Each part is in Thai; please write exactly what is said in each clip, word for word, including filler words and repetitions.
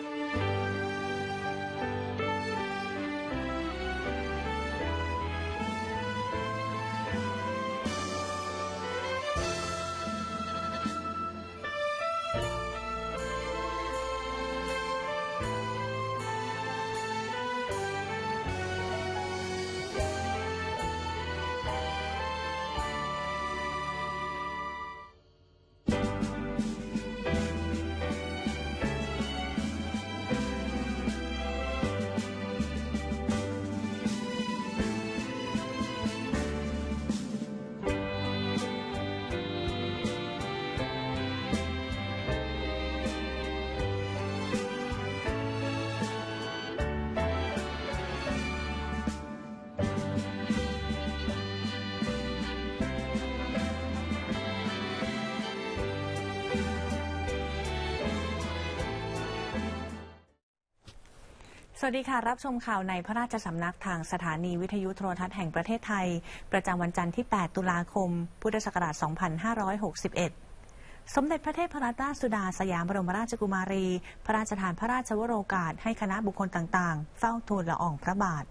สวัสดีค่ะรับชมข่าวในพระราชสำนักทางสถานีวิทยุโทรทัศน์แห่งประเทศไทยประจำวันจันทร์ที่แปดตุลาคมพุทธศักราชสองพันห้าร้อยหกสิบเอ็ดสมเด็จพระเทพรัตนราชสุดาสยามบรมราชกุมารีพระราชทานพระราชวโรกาสให้คณะบุคคลต่างๆเฝ้าทูลละอองพระบาท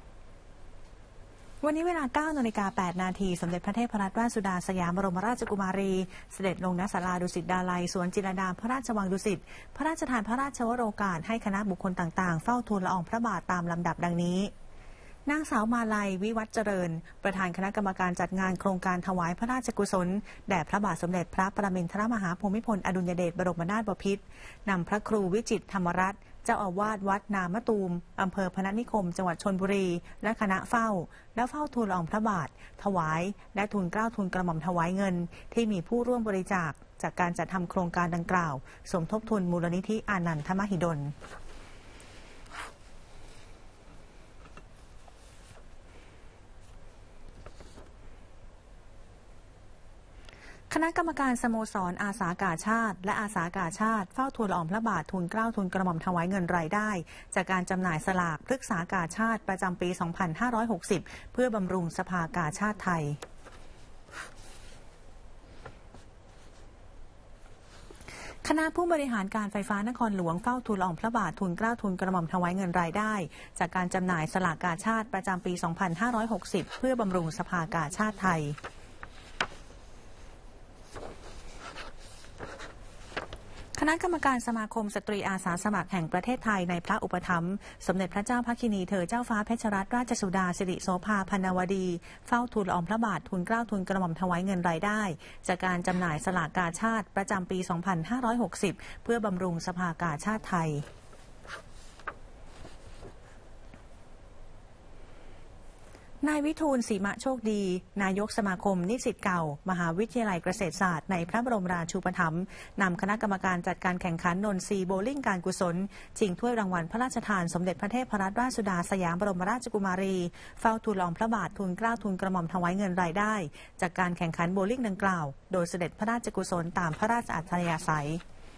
วันนี้เวลา เก้านาฬิกาแปดนาทีสมเด็จพระเทพรัตนราชสุดาสยามบรมราชกุมารีเสด็จลงณศาลาดุสิตดาลัยสวนจิรดาพระราชวังดุสิตพระราชทานพระราชวโรกาสให้คณะบุคคลต่างๆเฝ้าทูลละอองพระบาทตามลำดับดังนี้นางสาวมาลัยวิวัฒน์เจริญประธานคณะกรรมการจัดงานโครงการถวายพระราชกุศลแด่พระบาทสมเด็จพระปรมินทรมหาภูมิพลอดุลยเดชบรมนาถบพิตรนำพระครูวิจิตรธรรมรัตน์เจ้าอาวาสวัดนามะตูมอำเภอพนัสนิคมจังหวัดชลบุรีและคณะเฝ้าและเฝ้าทูลละอองพระบาทถวายและทูลเกล้าทูลกระหม่อมถวายเงินที่มีผู้ร่วมบริจาคจากการจัดทำโครงการดังกล่าวสมทบทุนมูลนิธิอานันทมหิดลคณะกรรมการสโมสรอาสาก่าชาติและอาสาก่าชาติเฝ้าทูลละอองพระบาททูลเกล้าทูลกระหม่อมถวายเงินรายได้จากการจำหน่ายสลากพฤกษากาชาติประจำปี สองพันห้าร้อยหกสิบ เพื่อบำรุงสภากาชาติไทยคณะผู้บริหารการไฟฟ้านครหลวงเฝ้าทูลละอองพระบาททูลเกล้าทูลกระหม่อมถวายเงินรายได้จากการจำหน่ายสลากกาชาติประจำปี สองพันห้าร้อยหกสิบ เพื่อบำรุงสภากาชาติไทยคณะกรรมการสมาคมสตรีอาสาสมัครแห่งประเทศไทยในพระอุปถัมภ์สมเด็จพระเจ้าพระคินีเธอเจ้าฟ้าเพชรรัตนราชสุดาสิริโสภาพรรณวดีเฝ้าทูลละอองพระบาททูลเกล้าทูลกระหม่อมถวายเงินรายได้จากการจำหน่ายสลากกาชาติประจำปี สองพันห้าร้อยหกสิบ เพื่อบำรุงสภากาชาติไทยนายวิทูลศรีมะโชคดีนายกสมาคมนิสิตเก่ามหาวิทยาลัยเกษตรศาสตร์ในพระบรมราชูปถัมภ์นำคณะกรรมการจัดการแข่งขันนนทรีโบลิ่งการกุศลชิงถ้วยรางวัลพระราชทานสมเด็จพระเทพรัตนราชสุดาสยามบรมราชกุมารีเฝ้าทูลละอองพระบาททูลเกล้าทูลกระหม่อมถวายเงินรายได้จากการแข่งขันโบลิ่งดังกล่าวโดยเสด็จพระราชกุศลตามพระราชอัธยาศัย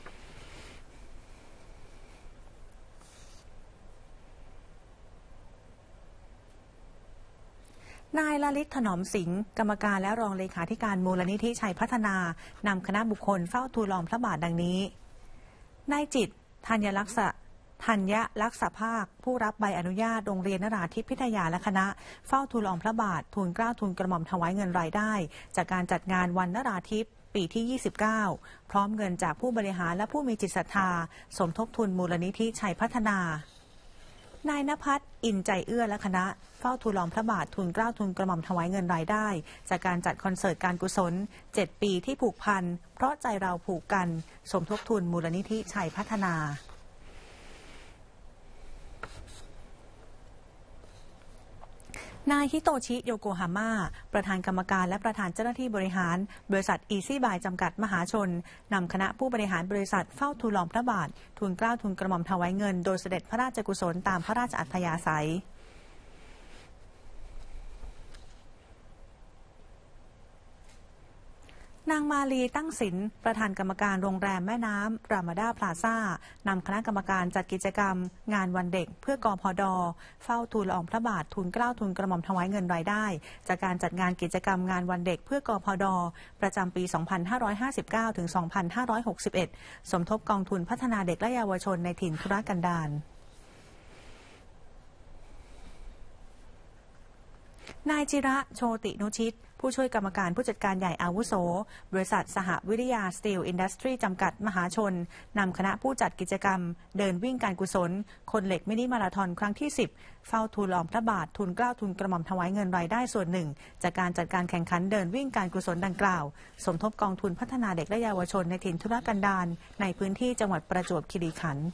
นายลลิตถนอมสิงห์กรรมการและรองเลขาธิการมูลนิธิชัยพัฒนานำคณะบุคคลเฝ้าทูลละอองพระบาทดังนี้นายจิตธัญลักษะธัญลักษภาคผู้รับใบอนุญาตโรงเรียนนราธิปพิทยาและคณะเฝ้าทูลละอองพระบาททูลเกล้าทูลกระหม่อมถวายเงินรายได้จากการจัดงานวันนราธิปปีที่ยี่สิบเก้าพร้อมเงินจากผู้บริหารและผู้มีจิตศรัทธาสมทบทุนมูลนิธิชัยพัฒนานายณภัทรอินใจเอื้อและคณะเฝ้าทูลละอองพระบาททูลเกล้าทูลกระหม่อมถวายเงินรายได้จากการจัดคอนเสิร์ตการกุศลเจ็ดปีที่ผูกพันเพราะใจเราผูกกันสมทบทุนมูลนิธิชัยพัฒนานายฮิโตชิโยโกฮาม่าประธานกรรมการและประธานเจ้าหน้าที่บริหารบริษัทอีซี่บายจำกัดมหาชนนำคณะผู้บริหารบริษัทเฝ้าทูลละอองพระบาททูลเกล้าทูลกระหม่อมถวายเงินโดยเสด็จพระราชกุศลตามพระราชอัธยาศัยนางมาลีตั้งสินประธานกรรมการโรงแรมแม่น้ำรามาดาพลาซ่านำคณะกรรมการจัดกิจกรรมงานวันเด็กเพื่อกพด.เฝ้าทูลละอองพระบาททูลเกล้าทูลกระหม่อมถวายเงินรายได้จากการจัดงานกิจกรรมงานวันเด็กเพื่อกพด.ประจำปี สองพันห้าร้อยห้าสิบเก้า ถึง สองพันห้าร้อยหกสิบเอ็ด สมทบกองทุนพัฒนาเด็กและเยาวชนในถิ่นทุรกันดารนายจิระโชตินุชิตผู้ช่วยกรรมการผู้จัดการใหญ่อาวุโสบริษัทสหวิทยาสตีลอินดัสทรีจำกัดมหาชนนำคณะผู้จัดกิจกรรมเดินวิ่งการกุศลคนเหล็กมินิมาราธอนครั้งที่สิบเฝ้าทูลละอองพระบาททูลเกล้าทูลกระหม่อมถวายเงินรายได้ส่วนหนึ่งจากการจัดการแข่งขันเดินวิ่งการกุศลดังกล่าวสมทบกองทุนพัฒนาเด็กและเยาวชนในถิ่นทุรกันดารในพื้นที่จังหวัดประจวบคีรีขันธ์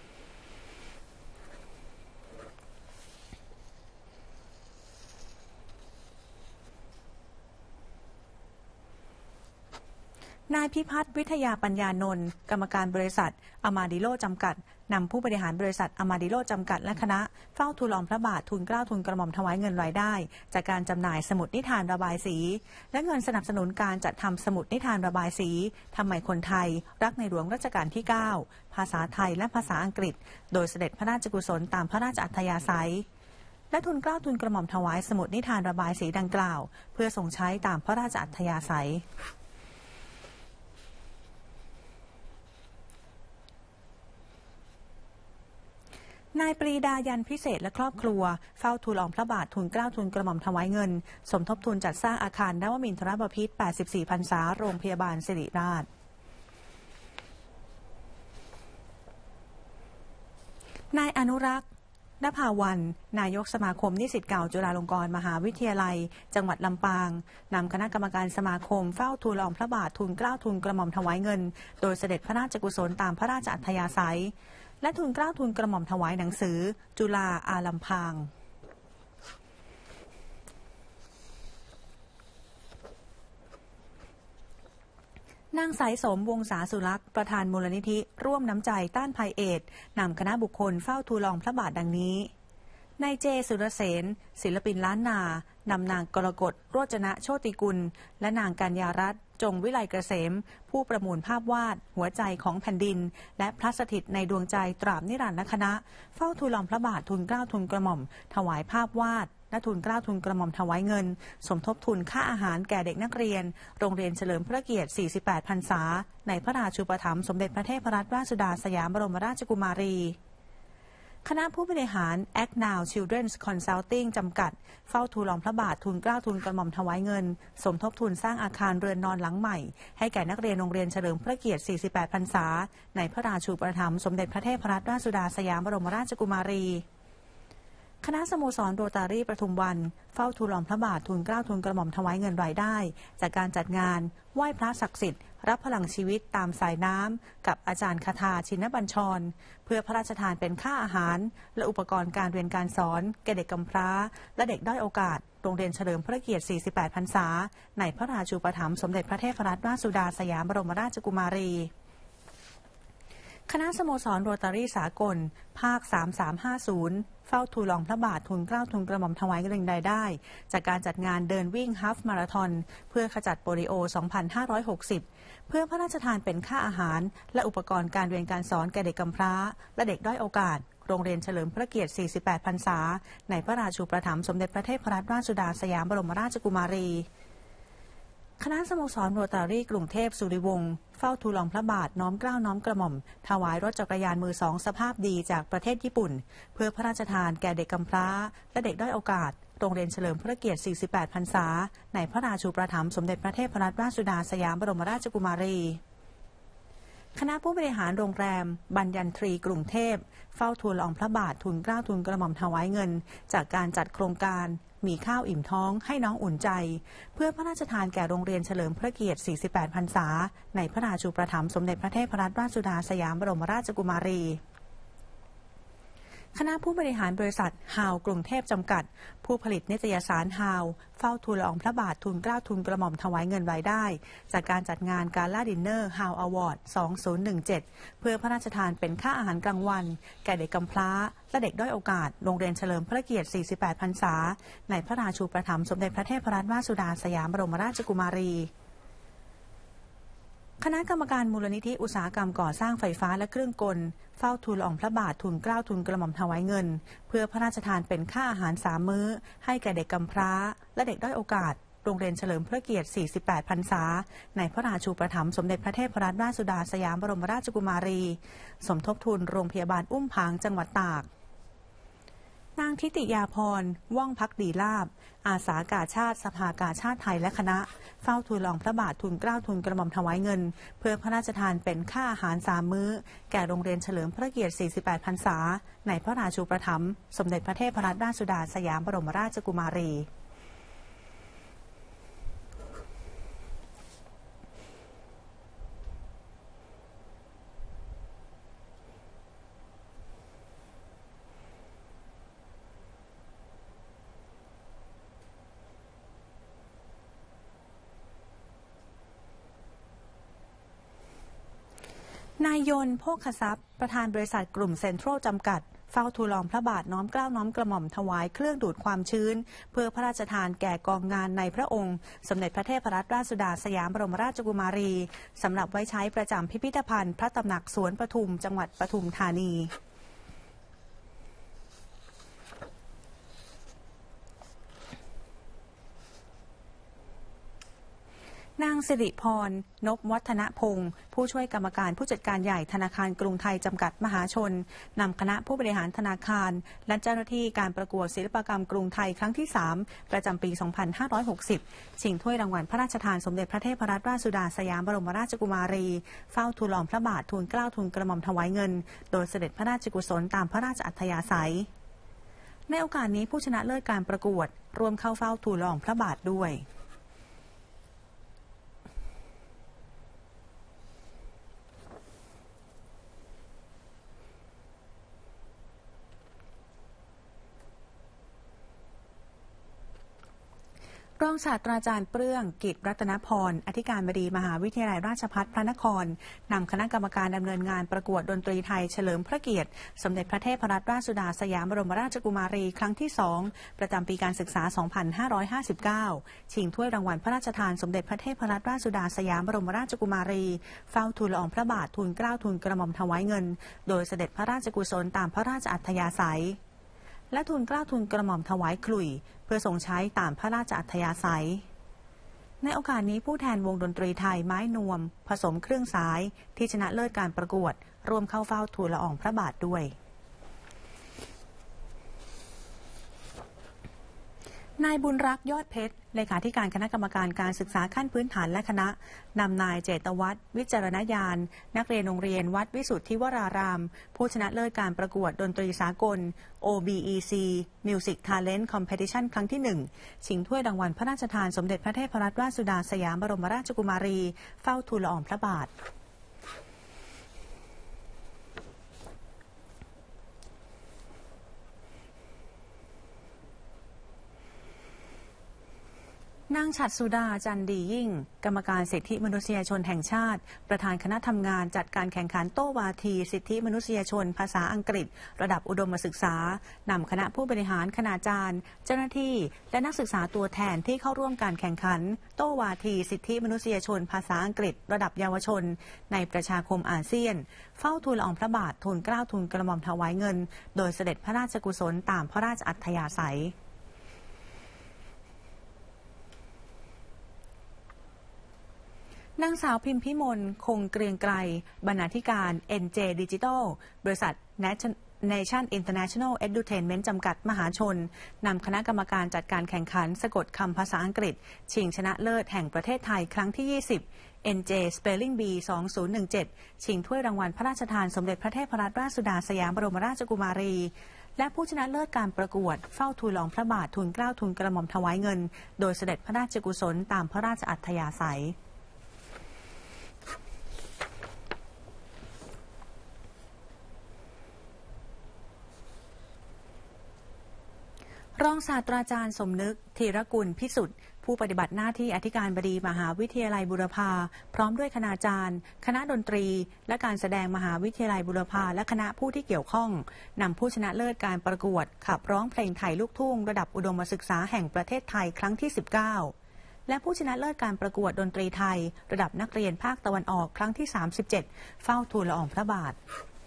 นายพิพัฒน์วิทยาปัญญานนท์กรรมการบริษัทอามาดิโลจำกัดนำผู้บริหารบริษัทอามาดิโลจำกัดและคณะเฝ้าทูลละอองพระบาททูลเกล้าทูลกระหม่อมถวายเงินรายได้จากการจำหน่ายสมุดนิทานระบายสีและเงินสนับสนุนการจัดทำสมุดนิทานระบายสีทำไมคนไทยรักในหลวงรัชกาลที่เก้าภาษาไทยและภาษาอังกฤษโดยเสด็จพระราชกุศลตามพระราชอัธยาศัยและทุนเกล้าทุนกระหม่อมถวายสมุดนิทานระบายสีดังกล่าวเพื่อส่งใช้ตามพระราชอัธยาศัยนายปรีดายันพิเศษและครอบครัวเฝ้าทูลละอองพระบาททูลเกล้าทูลกระหม่อมถวายเงินสมทบทุนจัดสร้างอาคารนวมินทรบพิตรแปดสิบสี่พรรษาโรงพยาบาลศิริราชนายอนุรักษ์นภาวันนายกสมาคมนิสิตเก่าจุฬาลงกรณ์มหาวิทยาลัยจังหวัดลำปางนำคณะกรรมการสมาคมเฝ้าทูลละอองพระบาททูลเกล้าทูลกระหม่อมถวายเงินโดยเสด็จพระราชกุศลตามพระราชอัธยาศัยและทูลเกล้าทูลกระหม่อมถวายหนังสือจุฬาอาลัมพางนางสายสมวงศาสุลักษ์ประธานมูลนิธิร่วมน้ำใจต้านภัยเอดส์นำคณะบุคคลเฝ้าทูลละอองพระบาทดังนี้นายเจสุรเสนศิลปินล้านนานำนางกรกฎโรจนะโชติกุลและนางกัญญารัตน์จงวิไลเกษมผู้ประมูลภาพวาดหัวใจของแผ่นดินและพระสถิตในดวงใจตราบนิรันดร์คณะเฝ้าทูลละอองพระบาททูลเกล้าทูลกระหม่อมถวายภาพวาดและทูลเกล้าทูลกระหม่อมถวายเงินสมทบทุนค่าอาหารแก่เด็กนักเรียนโรงเรียนเฉลิมพระเกียรติสี่สิบแปดพรรษาในพระราชูปถัมภ์สมเด็จพระเทพรัตนราชสุดาสยามบรมราชกุมารีคณะผู้บริหาร Act Now Children's Consulting จำกัดเฝ้าทูลละอองพระบาททูลเกล้าทูลกระหม่อมถวายเงินสมทบทุนสร้างอาคารเรือนนอนหลังใหม่ให้แก่นักเรียนโรงเรียนเฉลิมพระเกียรติสี่สิบแปดพรรษาในพระราชูปถัมภ์สมเด็จพระเทพรัตนราชสุดาสยามบรมราชกุมารีคณะสโมสรโรตารี่ปทุมวันเฝ้าทูลละอองพระบาททูลเกล้าทูลกระหม่อมถวายเงินรายได้จากการจัดงานไหว้พระศักดิ์สิทธิ์รับพลังชีวิตตามสายน้ำกับอาจารย์คทาชินบัญชรเพื่อพระราชทานเป็นค่าอาหารและอุปกรณ์การเรียนการสอนแก่เด็กกำพร้าและเด็กด้อยโอกาสโรงเรียนเฉลิมพระเกียรติสี่สิบแปดพรรษาในพระราชูปถัมภ์สมเด็จพระเทพรัตนราชสุดาสยามบรมราชกุมารีคณะสโมสรโรตารี่สากลภาคสามสามห้าศูนย์เฝ้าทูลละอองพระบาททูลเกล้าทูลกระหม่อมถวายเงินรายได้จากการจัดงานเดินวิ่งฮาล์ฟมาราธอนเพื่อขจัดโปลิโอ สองพันห้าร้อยหกสิบ เพื่อพระราชทานเป็นค่าอาหารและอุปกรณ์การเรียนการสอนแก่เด็กกำพร้าและเด็กด้อยโอกาสโรงเรียนเฉลิมพระเกียรติสี่สิบแปดพรรษาในพระราชูปถัมภ์สมเด็จพระเทพรัตนราชสุดาสยามบรมราชกุมารีคณะสโมสรโรตารี่กรุงเทพสุริวงศ์เฝ้าทูลละอองพระบาทน้อมเกล้าน้อมกระหม่อมถวายรถจักรยานมือสองสภาพดีจากประเทศญี่ปุ่นเพื่อพระราชทานแก่เด็กกำพร้าและเด็กด้อยโอกาสโรงเรียนเฉลิมพระเกียรติสี่สิบแปดพรรษาในพระราชูปถัมภ์สมเด็จพระเทพรัตนราชสุดาสยามบรมราชกุมารีคณะผู้บริหารโรงแรมบัญญันทรีกรุงเทพเฝ้าทูลละอองพระบาททูลเกล้าทูลกระหม่อมถวายเงินจากการจัดโครงการมีข้าวอิ่มท้องให้น้องอุ่นใจเพื่อพระราชทานแก่โรงเรียนเฉลิมพระเกียรติสี่สิบแปดพรรษาในพระราชูปถัมภ์สมเด็จพระเทพรัตนราชสุดาสยามบรมราชกุมารีคณะผู้บริหารบริษัทฮาวกรุงเทพจำกัดผู้ผลิตนิตยสารฮาวเฝ้าทูลละอองพระบาททูลเกล้าทูลกระหม่อมถวายเงินรายได้จากการจัดงานกาล่าดินเนอร์ฮาวอวอร์ดสองพันสิบเจ็ดเพื่อพระราชทานเป็นค่าอาหารกลางวันแก่เด็กกำพร้าและเด็กด้อยโอกาสโรงเรียนเฉลิมพระเกียรติสี่สิบแปดพรรษาในพระราชูปถัมภ์สมเด็จพระเทพรัตนราชสุดาสยามบรมราชกุมารีคณะกรรมการมูลนิธิอุตสาหกรรมก่อสร้างไฟฟ้าและเครื่องกลเฝ้าทูลละอองพระบาททูลเกล้าทูลกระหม่อมถวายเงินเพื่อพระราชทานเป็นค่าอาหารสามมื้อให้แก่เด็กกำพร้าและเด็กด้อยโอกาสโรงเรียนเฉลิมพระเกียรติ สี่สิบแปด พรรษาในพระราชูปถัมภ์สมเด็จพระเทพรัตนราชสุดาสยามบรมราชกุมารีสมทบทุนโรงพยาบาลอุ้มผางจังหวัดตากนางทิติยาพรว่องพักดีลาภอาสากาชาติสภากาชาติไทยและคณะเฝ้าทูลละอองพระบาททูลเกล้าทูลกระหม่อมถวายเงินเพื่อพระราชทานเป็นค่าอาหารสามมื้อแก่โรงเรียนเฉลิมพระเกียรติ สี่สิบแปด พรรษาในพระราชูปถัมภ์สมเด็จพระเทพรัตนราชสุดาสยามบรมราชกุมารีนายยนต์โภคทรัพย์ประธานบริษัทกลุ่มเซ็นทรัลจำกัดเฝ้าทูลละอองพระบาทน้อมเกล้าน้อมกระหม่อมถวายเครื่องดูดความชื้นเพื่อพระราชทานแก่กองงานในพระองค์สมเด็จพระเทพรัตนราชสุดาสยามบรมราชกุมารีสำหรับไว้ใช้ประจำพิพิธภัณฑ์พระตำหนักสวนปทุมจังหวัดปทุมธานีนางสิริพรนพวัฒนพงศ์ผู้ช่วยกรรมการผู้จัดการใหญ่ธนาคารกรุงไทยจำกัดมหาชนนำคณะผู้บริหารธนาคารและเจ้าหน้าที่การประกวดศิลปกรรมกรุงไทยครั้งที่สามประจำปี สองพันห้าร้อยหกสิบ ชิงถ้วยรางวัลพระราชทานสมเด็จพระเทพรัตนราชสุดาสยามบรมราชกุมารีเฝ้าทูลละอองพระบาททูลเกล้าทูลกระหม่อมถวายเงินโดยเสด็จพระราชกุศลตามพระราชอัธยาศัยในโอกาสนี้ผู้ชนะเลิศการประกวดรวมเข้าเฝ้าทูลละอองพระบาทด้วยรองศาสตราจารย์เปลื้องกิจรัตนพรอธิการบดีมหาวิทยาลัยราชภัฏพระนครนำคณะกรรมการดำเนินงานประกวดดนตรีไทยเฉลิมพระเกียรติสมเด็จพระเทพรัตนราชสุดาสยามบรมราชกุมารีครั้งที่สองประจำปีการศึกษา สองพันห้าร้อยห้าสิบเก้า ชิงถ้วยรางวัลพระราชทานสมเด็จพระเทพรัตนราชสุดาสยามบรมราชกุมารีเฝ้าทูลละอองพระบาททูลเกล้าทูลกระหม่อมถวายเงินโดยเสด็จพระราชกุศลตามพระราชอัธยาศัยและทูลเกล้าทูลกระหม่อมถวายขลุ่ยเพื่อทรงใช้ตามพระราชอัธยาศัยในโอกาสนี้ผู้แทนวงดนตรีไทยไม้นวมผสมเครื่องสายที่ชนะเลิศการประกวดร่วมเข้าเฝ้าทูลละอองพระบาทด้วยนายบุญรักษ์ยอดเพชรเลขาธิการคณะกรรมการการศึกษาขั้นพื้นฐานและคณะนำนายเจตวัฒน์วิจารณญาณนักเรียนโรงเรียนวัดวิสุทธิวรารามผู้ชนะเลิศการประกวดดนตรีสากล โอ บี อี ซี Music Talent Competition ครั้งที่หนึ่งชิงถ้วยรางวัลพระราชทานสมเด็จพระเทพรัตนราชสุดาสยามบรมราชกุมารีเฝ้าทูลละอองพระบาทนางฉัตรสุดาจันดียิ่งกรรมการสิทธิมนุษยชนแห่งชาติประธานคณะทำงานจัดการแข่งขันโต้วาทีสิทธิมนุษยชนภาษาอังกฤษระดับอุดมศึกษานำคณะผู้บริหารคณาจารย์เจ้าหน้าที่และนักศึกษาตัวแทนที่เข้าร่วมการแข่งขันโต้วาทีสิทธิมนุษยชนภาษาอังกฤษระดับเยาวชนในประชาคมอาเซียนเฝ้าทูลละอองพระบาททูลเกล้าทูลกระหม่อมถวายเงินโดยเสด็จพระราชกุศลตามพระราชอัธยาศัยนางสาวพิมพิมลคงเกรียงไกรบรรณาธิการ เอ็น เจ Digital บริษัท Nation International Edutainment จำกัดมหาชนนำคณะกรรมการจัดการแข่งขันสะกดคำภาษาอังกฤษชิงชนะเลิศแห่งประเทศไทยครั้งที่ ยี่สิบ เอ็น เจ Spelling Bee สองพันสิบเจ็ดชิงถ้วยรางวัลพระราชทานสมเด็จพระเทพรัตนราชสุดาสยามบรมราชกุมารีและผู้ชนะเลิศการประกวดเฝ้าทูลละอองพระบาททูลเกล้าทูลกระหม่อมถวายเงินโดยเสด็จพระราชกุศลตามพระราชอัธยาศัยรองศาสตราจารย์สมนึกธีรกุลพิสุทธิ์ผู้ปฏิบัติหน้าที่อธิการบดีมหาวิทยาลัยบุรพาพร้อมด้วยคณาจารย์คณะดนตรีและการแสดงมหาวิทยาลัยบุรพาและคณะผู้ที่เกี่ยวข้องนำผู้ชนะเลิศการประกวดขับร้องเพลงไทยลูกทุ่งระดับอุดมศึกษาแห่งประเทศไทยครั้งที่สิบเก้าและผู้ชนะเลิศการประกวดดนตรีไทยระดับนักเรียนภาคตะวันออกครั้งที่ สามสิบเจ็ด เฝ้าทูลละอองพระบาท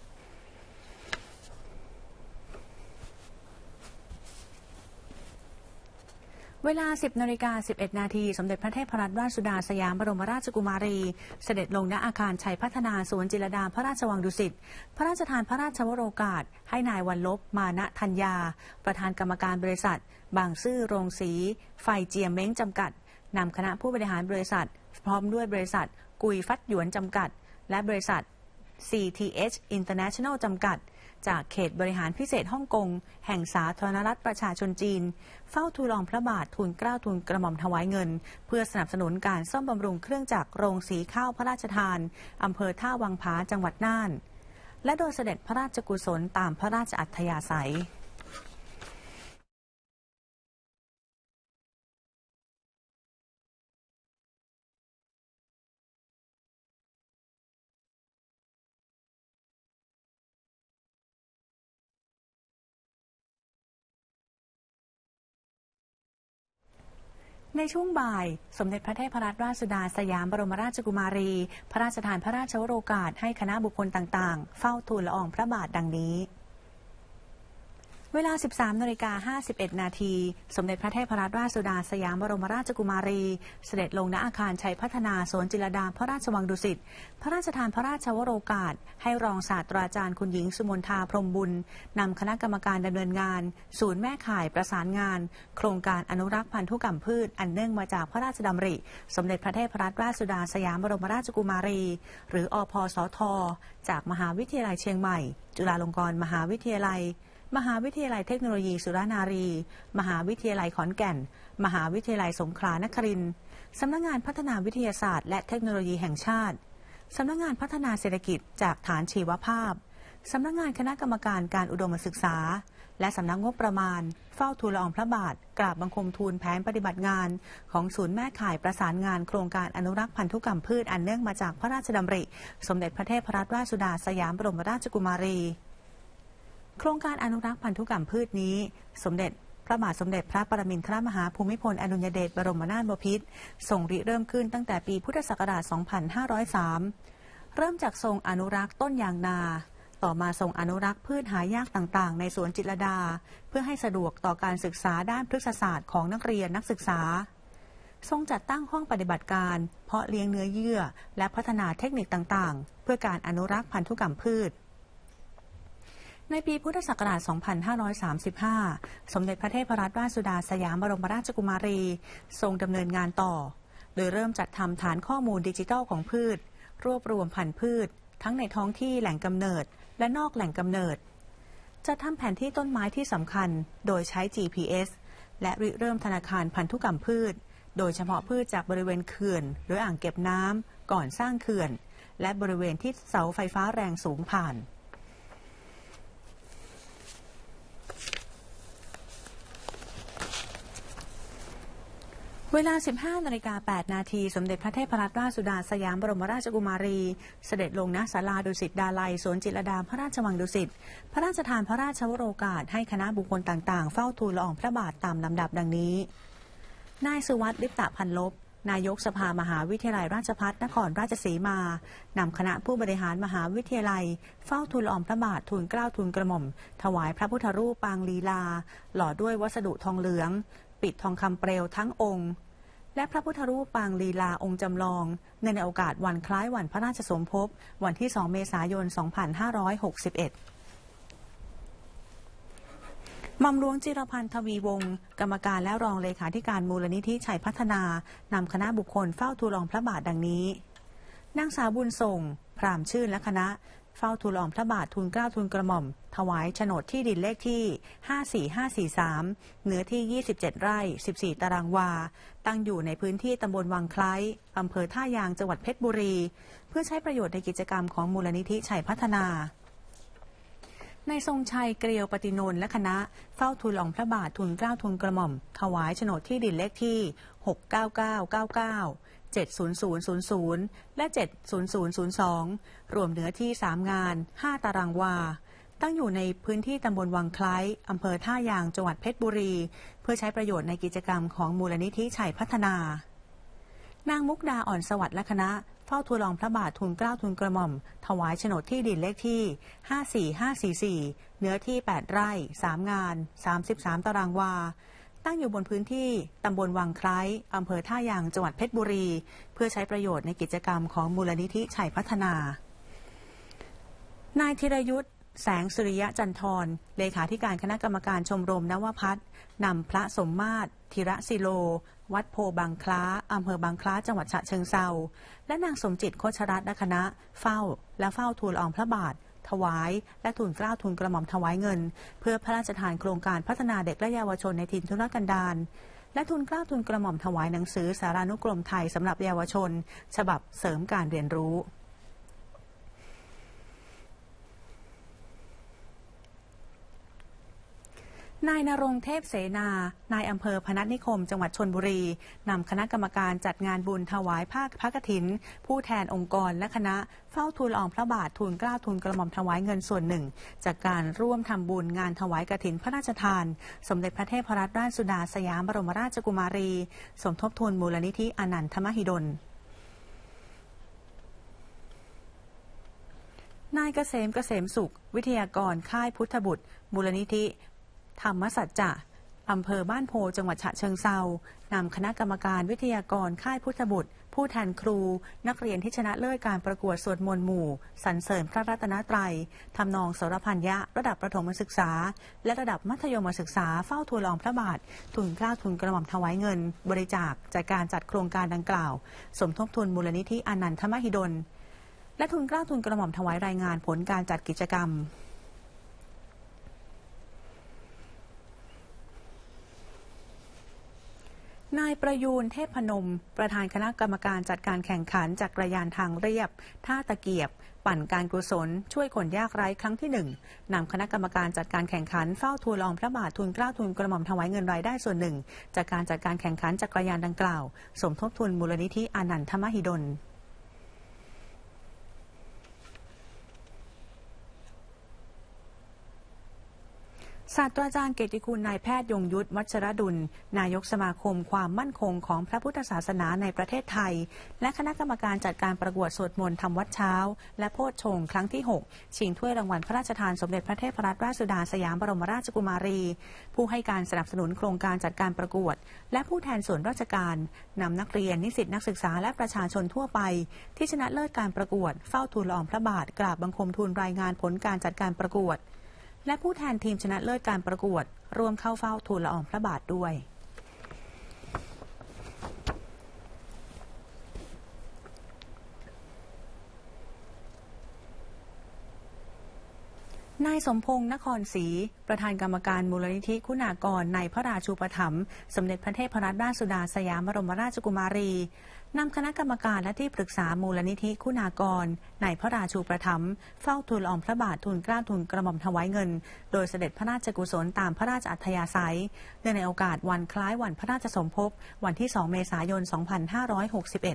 เวลา สิบนาฬิกาสิบเอ็ดนาทีสมเด็จพระเทพรัตนราชสุดาสยามบรมราชกุมารีเสด็จลงณอาคารชัยพัฒนาสวนจิรดาพระราชวังดุสิตพระราชทานพระราชวโรกาสให้นายวันลบมานะธัญญาประธานกรรมการบริษัทบางซื่อโรงสีไฟเจียมเม้งจำกัดนำคณะผู้บริหารบริษัทพร้อมด้วยบริษัทกุยฟัดหยวนจำกัดและบริษัท ซี ที เอช International จำกัดจากเขตบริหารพิเศษฮ่องกงแห่งสาธารณรัฐประชาชนจีนเฝ้าทูลละอองพระบาททูลเกล้าทูลกระหม่อมถวายเงินเพื่อสนับสนุนการซ่อมบำรุงเครื่องจักรโรงสีข้าวพระราชทานอำเภอท่าวังผาจังหวัดน่านและโดยเสด็จพระราชกุศลตามพระราชอัธยาศัยในช่วงบ่ายสมเด็จพระเทพรัตนราชสุดาสยามบรมราชกุมารีพระราชทานพระราชวโรกาสให้คณะบุคคลต่างๆเฝ้าทูลละอองพระบาทดังนี้เวลา สิบสามนาฬิกาห้าสิบเอ็ดนาทีสมเด็จพระเทพรัตนราชสุดาสยามบรมราชกุมารีเสด็จลงณอาคารชัยพัฒนาสวนจิรดาพระราชวังดุสิตพระราชทานพระราชวโรกาสให้รองศาสตราจารย์คุณหญิงสุมนทาพรหมบุญนำคณะกรรมการดำเนินงานศูนย์แม่ข่ายประสานงานโครงการอนุรักษ์พันธุกรรมพืชอันเนื่องมาจากพระราชดำริสมเด็จพระเทพรัตนราชสุดาสยามบรมราชกุมารีหรืออพสทจากมหาวิทยาลัยเชียงใหม่จุฬาลงกรณ์มหาวิทยาลัยมหาวิทยาลัยเทคโนโลยีสุรานารี มหาวิทยาลัยขอนแก่น มหาวิทยาลัยสงขลานครินทร์สำนักงานพัฒนาวิทยาศาสตร์และเทคโนโลยีแห่งชาติสำนักงานพัฒนาเศรษฐกิจจากฐานชีวภาพสำนักงานคณะกรรมการการอุดมศึกษาและสำนักงบประมาณเฝ้าทูลละอองพระบาทกราบบังคมทูลแผนปฏิบัติงานของศูนย์แม่ข่ายประสานงานโครงการอนุรักษ์พันธุกรรมพืชอันเนื่องมาจากพระราชดำริสมเด็จพระเทพรัตนราชสุดาสยามบรมราชกุมารีโครงการอนุรักษ์พันธุกรรมพืชนี้สมเด็จพระบาทสมเด็จพระปรมินทรมหาภูมิพลอดุลยเดชบรมนาถบพิตรทรงริเริ่มขึ้นตั้งแต่ปีพุทธศักราช สองพันห้าร้อยสาม เริ่มจากทรงอนุรักษ์ต้นยางนาต่อมาทรงอนุรักษ์พืชหายากต่างๆในสวนจิรดาเพื่อให้สะดวกต่อการศึกษาด้านพฤกษศาสตร์ของนักเรียนนักศึกษาทรงจัดตั้งห้องปฏิบัติการเพาะเลี้ยงเนื้อเยื่อและพัฒนาเทคนิคต่างๆเพื่อการอนุรักษ์พันธุกรรมพืชในปีพุทธศักราช สองพันห้าร้อยสามสิบห้า สมเด็จพระเทพรัตนราชสุดาสยามบรมราชกุมารีทรงดำเนินงานต่อโดยเริ่มจัดทำฐานข้อมูลดิจิทัลของพืชรวบรวมพันธุ์พืชทั้งในท้องที่แหล่งกำเนิดและนอกแหล่งกำเนิดจัดทำแผนที่ต้นไม้ที่สำคัญโดยใช้ จี พี เอส และริเริ่มธนาคารพันธุกรรมพืชโดยเฉพาะพืชจากบริเวณเขื่อนหรืออ่างเก็บน้ำก่อนสร้างเขื่อนและบริเวณที่เสาไฟฟ้าแรงสูงผ่านเวลา สิบห้านาฬิกาแปดนาทีสมเด็จพระเทพรัตนราชสุดาสยามบรมราชกุมารีเสด็จลงณศาลาดุสิตดาลัยสวนจิรดาพระราชวังดุสิตพระราชทานพระราชวโรกาสให้คณะบุคคลต่างๆเฝ้าทูลละอองพระบาทตามลำดับดังนี้นายสุวัสดิ์ ลิปตะพันลบนายกสภามหาวิทยาลัยราชภัฏนครราชสีมานำคณะผู้บริหารมหาวิทยาลัยเฝ้าทูลละอองพระบาททูลเกล้าทูลกระหม่อมถวายพระพุทธรูปปางลีลาหล่อด้วยวัสดุทองเหลืองปิดทองคำเปลวทั้งองค์และพระพุทธรูปปางลีลาองค์จำลองในโอกาสวันคล้ายวันพระราชสมภพวันที่สองเมษายน สองพันห้าร้อยหกสิบเอ็ดหม่อมหลวงจิรพันธ์ทวีวงศ์กรรมการและรองเลขาธิการมูลนิธิชัยพัฒนานำคณะบุคคลเฝ้าทูลละอองพระบาทดังนี้นางสาวบุญส่งพรามชื่นและคณะเฝ้าทูลละอองพระบาททูลเกล้าทูลกระหม่อมถวายโฉนดที่ดินเลขที่ห้าสี่ห้าสี่สามเนื้อที่ยี่สิบเจ็ดไร่สิบสี่ตารางวาตั้งอยู่ในพื้นที่ตำบลวังไคล้อำเภอท่ายางจังหวัดเพชรบุรีเพื่อใช้ประโยชน์ในกิจกรรมของมูลนิธิชัยพัฒนาในทรงชัยเกลียวปฏิโนนและคณะเฝ้าทูลละอองพระบาททูลเกล้าทูลกระหม่อมถวายโฉนดที่ดินเลขที่หกเก้าเก้าเก้าเก้า เจ็ดศูนย์ศูนย์ศูนย์ศูนย์และเจ็ดศูนย์ศูนย์ศูนย์สองรวมเนื้อที่สามงานห้าตารางวาตั้งอยู่ในพื้นที่ตำบลวังไคล้อำเภอท่ายางจังหวัดเพชรบุรีเพื่อใช้ประโยชน์ในกิจกรรมของมูลนิธิชัยพัฒนานางมุกดาอ่อนสวัสดิ์และคณะเฝ้าทูลลองพระบาททูลเกล้าทูลกระหม่อมถวายโฉนดที่ดินเลขที่ห้าสี่ห้าสี่สี่เนื้อที่แปดไร่สามงานสามสิบสามตารางวาตั้งอยู่บนพื้นที่ตำบลวังไคร้อำเภอท่ายางจังหวัดเพชรบุรีเพื่อใช้ประโยชน์ในกิจกรรมของมูลนิธิชัยพัฒนานายธีรยุทธแสงสุริยะจันทรเลขาธิการคณะกรรมการชมรมนวพัฒน์นำพระสมมาตรธีระศิโลวัดโพบางคล้าอำเภอบางคล้าจังหวัดฉะเชิงเทราและนางสมจิตโคชรัตน์และคณะเฝ้าและเฝ้าทูลอองพระบาทถวายและทูลเกล้าทูลกระหม่อมถวายเงินเพื่อพระราชทานโครงการพัฒนาเด็กและเยาวชนในถิ่นทุรกันดารและทูลเกล้าทูลกระหม่อมถวายหนังสือสารานุกรมไทยสำหรับเยาวชนฉบับเสริมการเรียนรู้นายณรงค์เทพเสนา นายอำเภอพนัสนิคมจังหวัดชลบุรีนำคณะกรรมการจัดงานบุญถวายภาคพระกฐินผู้แทนองค์กรและคณะเฝ้าทูลอองพระบาททูลเกล้าทูลกระหม่อมถวายเงินส่วนหนึ่งจากการร่วมทำบุญงานถวายกฐินพระราชทานสมเด็จพระเทพรัตนราชสุดาสยามบรมราชกุมารีสมทบทุนมูลนิธิอนันทมหิดลนายเกษมเกษมสุขวิทยากรค่ายพุทธบุตรมูลนิธิธรรมสัจจะอำเภอบ้านโพจังหวัดฉะเชิงเทรานำคณะกรรมการวิทยากรค่ายพุทธบุตรผู้แทนครูนักเรียนที่ชนะเลิศการประกวดสวดมนต์หมู่สรรเสริญพระรัตนตรัยทำนองสรพัญญะระดับประถมศึกษาและระดับมัธยมศึกษาเฝ้าทูลลองพระบาททูลเกล้าทูลกระหม่อมถวายเงินบริจาคจากการจัดโครงการดังกล่าวสมทบทุนมูลนิธิอนันทมหิดลและทูลเกล้าทูลกระหม่อมถวายรายงานผลการจัดกิจกรรมนายประยูนเทพพนมประธานคณะกรรมการจัดการแข่งขันจักรยานทางเรียบท่าตะเกียบปั่นการกุศลช่วยคนยากไร้ครั้งที่หนึ่งนำคณะกรรมการจัดการแข่งขันเฝ้าทูลลองพระบาททูลเกล้าทูลกระหม่อมถวายเงินรายได้ส่วนหนึ่งจากการจัดการแข่งขันจักรยานดังกล่าวสมทบทุนมูลนิธิอนันทมหิดลศาสตราจารย์เกียรติคุณนายแพทย์ยงยุทธวัชรดุลนายกสมาคมความมั่นคงของพระพุทธศาสนาในประเทศไทยและคณะกรรมการจัดการประกวดสวดมนต์ทำวัดเช้าและโพชฌงค์ครั้งที่หกชิงถ้วยรางวัลพระราชทานสมเด็จพระเทพรัตนราชสุดาสยามบรมราชกุมารีผู้ให้การสนับสนุนโครงการจัดการประกวดและผู้แทนส่วนราชการนำนักเรียนนิสิตนักศึกษาและประชาชนทั่วไปที่ชนะเลิศการประกวดเฝ้าทูลละอองพระบาทกราบบังคมทูลรายงานผลการจัดการประกวดและผู้แทนทีมชนะเลิศการประกวดร่วมเข้าเฝ้าทูลละอองพระบาทด้วยนายสมพงษ์นครศรีประธานกรรมการมูลนิธิคุณากรในพระราชูปถัมภ์สมเด็จพระเทพรัตนราชสุดาสยามบรมราชกุมารีนำคณะกรรมการและที่ปรึกษามูลนิธิคุณากรในพระราชูปถัมภ์เฝ้าทูลละอองพระบาททูลเกล้าทูลกระหม่อมถวายเงินโดยเสด็จพระราชกุศลตามพระราชอัธยาศัยเนื่องในโอกาสวันคล้ายวันพระราชสมภพวันที่สองเมษายนสองพันห้าร้อยหกสิบเอ็ด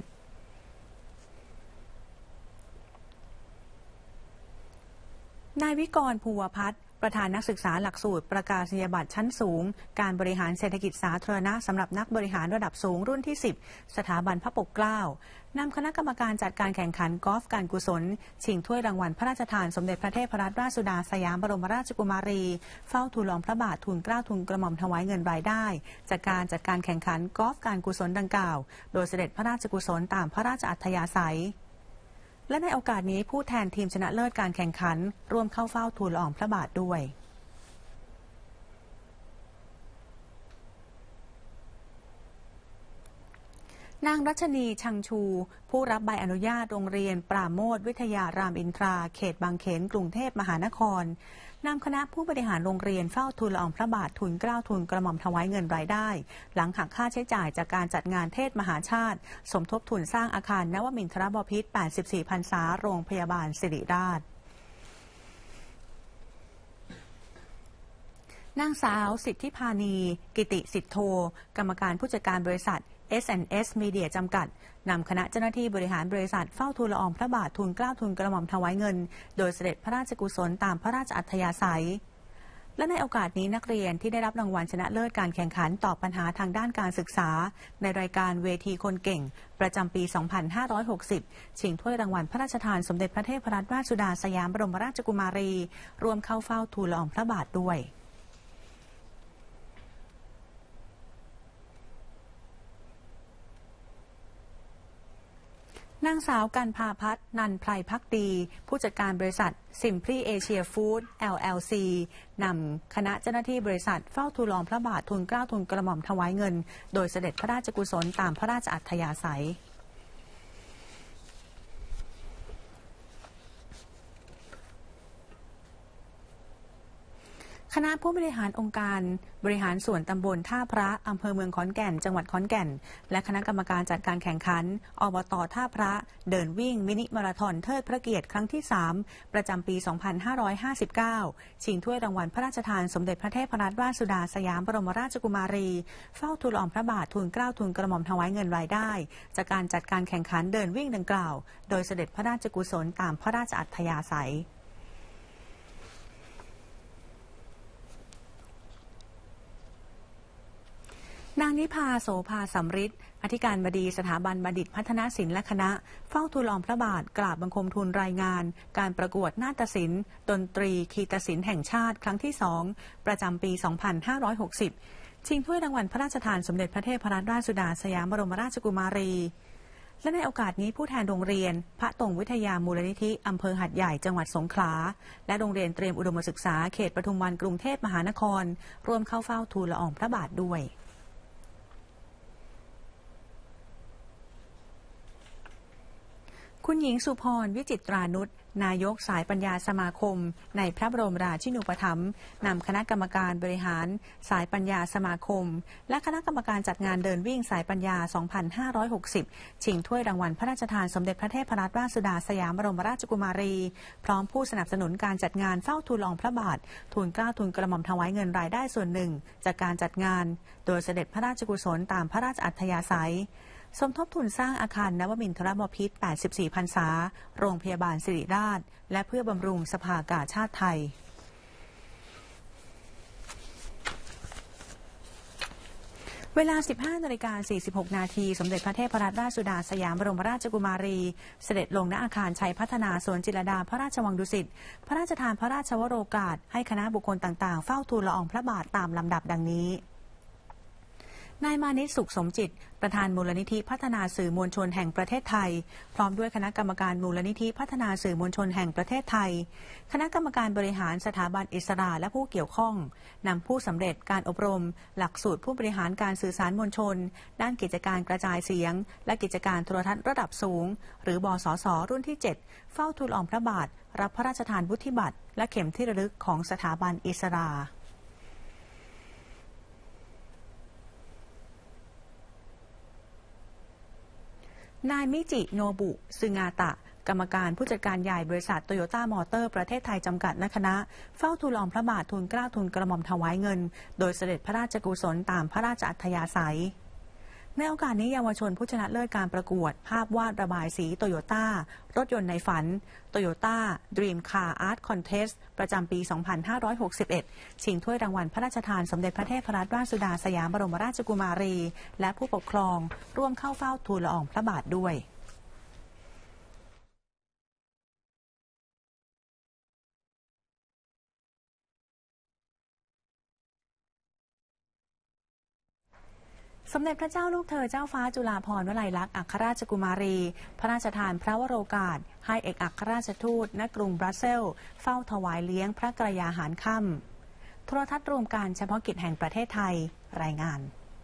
นายวิกรภูวพัฒน์ประธานนักศึกษาหลักสูตรประกาศนียบัตรชั้นสูงการบริหารเศรษฐกิจสาธารณะสำหรับนักบริหารระดับสูงรุ่นที่สิบสถาบันพระปกเกล้านำคณะกรรมการจัดการแข่งขันกอล์ฟการกุศลชิงถ้วยรางวัลพระราชทานสมเด็จพระเทพรัตนราชสุดาสยามบรมราชกุมารีเฝ้าทูลละอองพระบาททูลเกล้าทูลกระหม่อมถวายเงินรายได้จากการจัดการแข่งขันกอล์ฟการกุศลดังกล่าวโดยเสด็จพระราชกุศลตามพระราชอัธยาศัยและในโอกาสนี้ผู้แทนทีมชนะเลิศการแข่งขันร่วมเข้าเฝ้าทูลละอองพระบาทด้วยนางรัชนีชังชูผู้รับใบอนุญาตโรงเรียนปราโมทย์วิทยารามอินทราเขตบางเขนกรุงเทพมหานครนำคณะผู้บริหารโรงเรียนเฝ้าทูลละอองพระบาททูลเกล้าทูลกระหม่อมถวายเงินรายได้หลังหักค่าใช้จ่ายจากการจัดงานเทศมหาชาติสมทบทุนสร้างอาคารนวมินทรบพิตรแปดสิบสี่พรรษาโรงพยาบาลศิริราชนางสาวสิทธิพานีกิติสิทโธกรรมการผู้จัดการบริษัท เอส แอนด์ เอส Media จำกัดนำคณะเจ้าหน้าที่บริหารบริษัทเฝ้าทูลละอองพระบาททูลเกล้าทูลกระหม่อมถวายเงินโดยเสด็จพระราชกุศลตามพระราชอัธยาศัยและในโอกาสนี้นักเรียนที่ได้รับรางวัลชนะเลิศการแข่งขันตอบปัญหาทางด้านการศึกษาในรายการเวทีคนเก่งประจำปี สองพันห้าร้อยหกสิบ ชิงถ้วยรางวัลพระราชทานสมเด็จพระเทพรัตนราชสุดาสยามบรมราชกุมารีร่วมเข้าเฝ้าทูลละอองพระบาทด้วยนางสาวกันภาพัฒน์นันไพรภักดีผู้จัดการบริษัท Simply Asia Food แอล แอล ซี นำคณะเจ้าหน้าที่บริษัทเฝ้าทูลละอองพระบาททูลเกล้าทูลกระหม่อมถวายเงินโดยเสด็จพระราชกุศลตามพระราชอัธยาศัยคณะผู้บริหารองค์การบริหารส่วนตำบลท่าพระอำเภอเมืองขอนแก่นจังหวัดขอนแก่นและคณะกรรมการจัดการแข่งขันอบต.ท่าพระเดินวิ่งมินิมาราธอนเทิดพระเกียรติครั้งที่สามประจำปี สองพันห้าร้อยห้าสิบเก้า ชิงถ้วยรางวัลพระราชทานสมเด็จพระเทพรัตนราชสุดาสยามบรมราชกุมารีเฝ้าทูลละอองพระบาททูลเกล้าทูลกระหม่อมถวายเงินรายได้จากการจัดการแข่งขันเดินวิ่งดังกล่าวโดยเสด็จพระราชกุศลตามพระราชอัธยาศัยนางนิพาโสภาสำริดอธิการบดีสถาบันบัณฑิตพัฒนศิลป์และคณะเฝ้าทูลละอองพระบาทกราบบังคมทูลรายงานการประกวดนาฏศิลป์ดนตรีคีตศิลป์แห่งชาติครั้งที่สองประจำปี สองพันห้าร้อยหกสิบ ชิงถ้วยรางวัลพระราชทานสมเด็จพระเทพรัตนราชสุดาสยามบรมราชกุมารีและในโอกาสนี้ผู้แทนโรงเรียนพระตงวิทยามูลนิธิอำเภอหัดใหญ่จังหวัดสงขลาและโรงเรียนเตรียมอุดมศึกษาเขตปทุมวันกรุงเทพมหานครร่วมเข้าเฝ้าทูลละอองพระบาทด้วยคุณหญิงสุพรวิจิตรานุชนายกสายปัญญาสมาคมในพระบรมราชินูปถัมภ์นำคณะกรรมการบริหารสายปัญญาสมาคมและคณะกรรมการจัดงานเดินวิ่งสายปัญญา สองพันห้าร้อยหกสิบ ชิงถ้วยรางวัลพระราชทานสมเด็จพระเทพรัตนราชสุดาสยามบรมราชกุมารีพร้อมผู้สนับสนุนการจัดงานเฝ้าทูลละอองพระบาททูลเกล้าทูลกระหม่อมถวายเงินรายได้ส่วนหนึ่งจากการจัดงานโดยเสด็จพระราชกุศลตามพระราชอัธยาศัยสมทบทุนสร้างอาคารนวมินทรบพิตร แปดสิบสี่ พรรษาโรงพยาบาลศิริราชและเพื่อบำรุงสภากาชาดไทยเวลา สิบห้านาฬิกาสี่สิบหก นาทีสมเด็จพระเทพรัตนราชสุดาสยามบรมราชกุมารีเสด็จลงณอาคารชัยพัฒนาสวนจิรดาพระราชวังดุสิตพระราชทานพระราชวโรกาสให้คณะบุคคลต่างๆเฝ้าทูลละอองพระบาทตามลำดับดังนี้นายมานิช สุขสมจิตประธานมูลนิธิพัฒนาสื่อมวลชนแห่งประเทศไทยพร้อมด้วยคณะกรรมการมูลนิธิพัฒนาสื่อมวลชนแห่งประเทศไทยคณะกรรมการบริหารสถาบันอิสระและผู้เกี่ยวข้องนำผู้สำเร็จการอบรมหลักสูตรผู้บริหารการสื่อสารมวลชนด้านกิจการกระจายเสียงและกิจการโทรทัศน์ระดับสูงหรือบสส.รุ่นที่เจ็ดเฝ้าทูลละอองพระบาทรับพระราชทานวุฒิบัตรและเข็มที่ระลึกของสถาบันอิสระนายมิจิโนบุซึงาตะกรรมการผู้จัดการใหญ่บริษัทโตโยต้ามอเตอร์ประเทศไทยจำกัดและคณะเฝ้าทูลละอองพระบาททูลเกล้าทูลกระหม่อมถวายเงินโดยเสด็จพระราชกุศลตามพระราชอัธยาศัยในโอกาสนี้เยาวชนผู้ชนะเลิศการประกวดภาพวาดระบายสีโตโยต้ารถยนต์ในฝันโตโยต้าดรีมคาร์อาร์ตคอนเทสต์ประจำปี สองพันห้าร้อยหกสิบเอ็ด ชิงถ้วยรางวัลพระราชทานสมเด็จพระเทพรัตนราชสุดาสยามบรมราชกุมารีและผู้ปกครองร่วมเข้าเฝ้าทูลละอองพระบาทด้วยสมเด็จพระเจ้าลูกเธอเจ้าฟ้าจุฬาภรณ์วลัยลักษณ์อัครราชกุมารีพระราชทานพระวโรกาสให้เอกอัครราชทูตณกรุงบรัสเซลส์เฝ้าถวายเลี้ยงพระกรยาหารค่ำโทรทัศน์รวมการเฉพาะกิจแห่งประเทศไทยรายงาน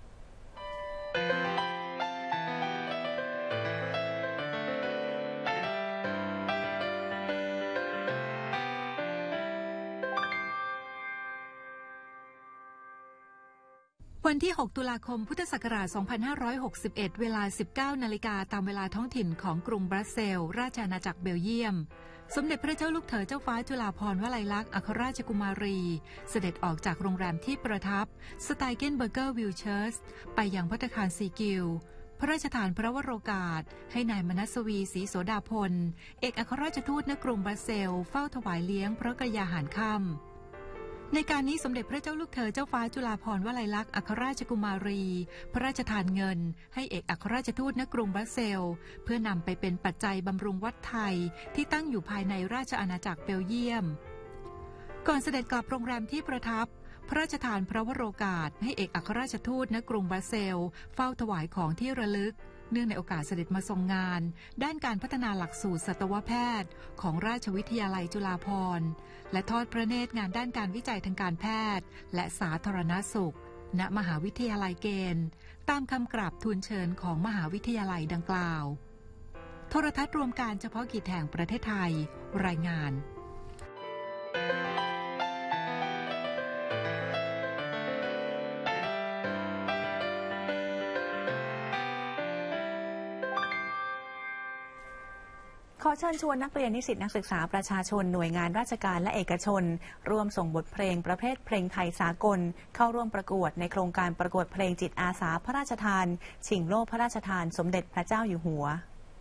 วันที่ หก ตุลาคม พุทธศักราช สองพันห้าร้อยหกสิบเอ็ด เวลา สิบเก้า นาฬิกาตามเวลาท้องถิ่นของกรุงบรัสเซลส์ราชอาณาจักรเบลเยียมสมเด็จพระเจ้าลูกเธอเจ้าฟ้าจุฬาภรณ์วลัยลักษณ์อัครราชกุมารีเสด็จออกจากโรงแรมที่ประทับสไตเกนเบอร์เกอร์วิลเชิร์สไปยังภัตตาคารซีกิลพระราชทานพระวโรกาสให้นายมนัสวีศรีโสดาพลเอกอัครราชทูตณกรุงบรัสเซลส์เฝ้าถวายเลี้ยงพระกรยาหารค่ำในการนี้สมเด็จพระเจ้าลูกเธอเจ้าฟ้าจุฬาภรณ์วลัยลักษณ์อัครราชกุมารี พระราชทานเงินให้เอกอัครราชทูตณกรุงบรัสเซลส์เพื่อนำไปเป็นปัจจัยบำรุงวัดไทยที่ตั้งอยู่ภายในราชอาณาจักรเบลเยียมก่อนเสด็จกลับโรงแรมที่ประทับพระราชทานพระวโรกาสให้เอกอัครราชทูตณกรุงบรัสเซลส์เฝ้าถวายของที่ระลึกเนื่องในโอกาสเสด็จมาทรงงานด้านการพัฒนาหลักสูตรสัตวแพทย์ของราชวิทยาลัยจุฬาภรณ์และทอดพระเนตรงานด้านการวิจัยทางการแพทย์และสาธารณสุขณมหาวิทยาลัยเกณฑ์ตามคำกราบทูลเชิญของมหาวิทยาลัยดังกล่าวโทรทัศน์รวมการเฉพาะกิจแห่งประเทศไทยรายงานขอเชิญชวนนักเรียนนิสิตนักศึกษาประชาชนหน่วยงานราชการและเอกชนร่วมส่งบทเพลงประเภทเพลงไทยสากลเข้าร่วมประกวดในโครงการประกวดเพลงจิตอาสาพระราชทานชิงโล่พระราชทานสมเด็จพระเจ้าอยู่หัว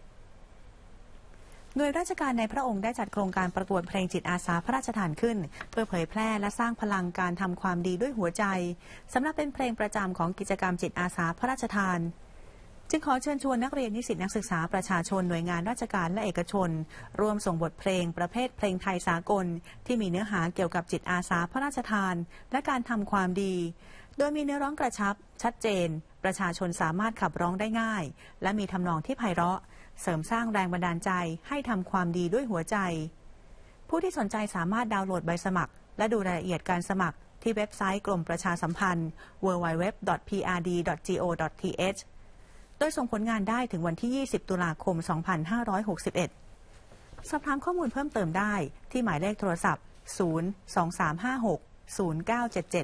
หน่วยราชการในพระองค์ได้จัดโครงการประกวดเพลงจิตอาสาพระราชทานขึ้นเพื่อเผยแพร่และสร้างพลังการทำความดีด้วยหัวใจสำหรับเป็นเพลงประจำของกิจกรรมจิตอาสาพระราชทานจึงขอเชิญชวนนักเรียนนิสิตนักศึกษาประชาชนหน่วยงานราชการและเอกชนร่วมส่งบทเพลงประเภทเพลงไทยสากลที่มีเนื้อหาเกี่ยวกับจิตอาสาพระราชทานและการทำความดีโดยมีเนื้อร้องกระชับชัดเจนประชาชนสามารถขับร้องได้ง่ายและมีทำนองที่ไพเราะเสริมสร้างแรงบันดาลใจให้ทำความดีด้วยหัวใจผู้ที่สนใจสามารถดาวน์โหลดใบสมัครและดูรายละเอียดการสมัครที่เว็บไซต์กรมประชาสัมพันธ์ ดับเบิลยู ดับเบิลยู ดับเบิลยู ดอท พี อาร์ ดี ดอท จี โอ ดอท ที เอช โดยส่งผลงานได้ถึงวันที่ ยี่สิบ ตุลาคม สองพันห้าร้อยหกสิบเอ็ด สอบถามข้อมูลเพิ่มเติมได้ที่หมายเลขโทรศัพท์ ศูนย์ สอง สาม ห้า หก ศูนย์ เก้า เจ็ด เจ็ด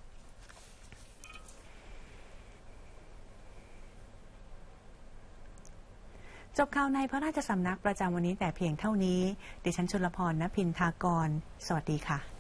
จบข่าวในพระราชสำนักประจำวันนี้แต่เพียงเท่านี้ดิฉันชลพร ณ พินทากรสวัสดีค่ะ